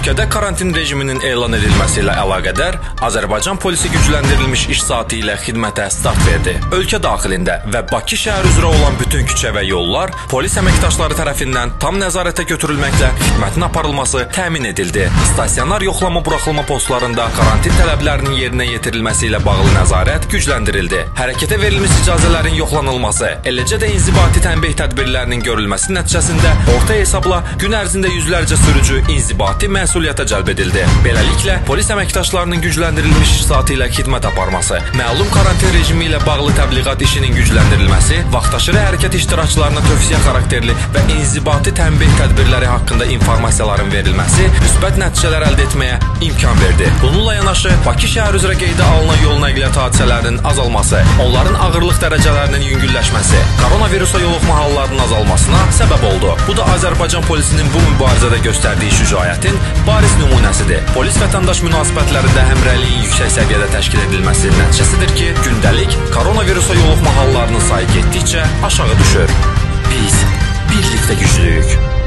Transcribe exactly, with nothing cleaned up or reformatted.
Ölkədə karantin rejiminin elan edilməsi ilə əlaqədar Azərbaycan polisi gücləndirilmiş iş saatı ilə xidmətə start verdi. Ölkə daxilində və Bakı şəhər üzrə olan bütün küçə və yollar polis əməkdaşları tərəfindən tam nəzarətə götürülməklə xidmətin aparılması təmin edildi. Stasionar yoxlama buraxılma postlarında karantin tələblərinin yerinə yetirilməsi ilə bağlı nəzarət gücləndirildi. Hərəkətə verilmiş icazələrin yoxlanılması, eləcə də inzibati tənbih tədbirlərinin görülməsi nəticəsində orta hesabla gün ərzində yüzlərcə sürücü inzibati məsuliyyətə cəlb edildi. Beləliklə, polis əməkdaşlarının gücləndirilmiş iş saatı ilə xidmət aparması, məlum karantin rejimi ilə bağlı təbliğat işinin gücləndirilməsi, vaxtaşırı hərəkət iştirakçılarına tövsiyə xarakterli və inzibati tənbih tədbirləri haqqında informasiyaların verilməsi müsbət nəticələr əldə etməyə imkan verdi. Bununla yanaşı, Bakı şəhər üzrə qeydə alınan yol nəqliyyat hadisələrinin azalması, onların ağırlıq dərəcələrinin yüngülləşməsi, koronavirusa yoluxma hallarının azalmasına səbəb oldu. Bu da Azərbaycan polisinin bu mübarizədə göstərdiyi şücaətin bariz nümunəsidir. Polis-vətəndaş münasibətlərində həmrəyliyin yüksək səviyyədə təşkil edilməsi nəticəsidir ki, gündəlik koronavirusa yoluxma hallarının sayı getdikcə aşağı düşür. Biz birlikdə güclüyük.